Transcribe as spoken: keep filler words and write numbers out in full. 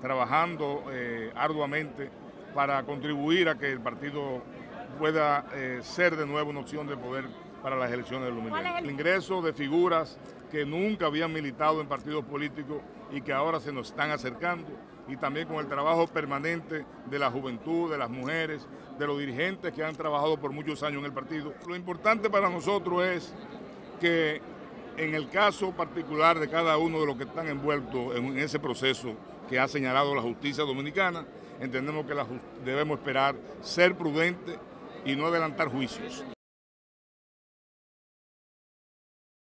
trabajando eh, arduamente para contribuir a que el partido pueda eh, ser de nuevo una opción de poder para las elecciones del dos mil veinte. El ingreso de figuras que nunca habían militado en partidos políticos y que ahora se nos están acercando, y también con el trabajo permanente de la juventud, de las mujeres, de los dirigentes que han trabajado por muchos años en el partido. Lo importante para nosotros es que en el caso particular de cada uno de los que están envueltos en ese proceso que ha señalado la justicia dominicana, entendemos que la, debemos esperar ser prudentes y no adelantar juicios.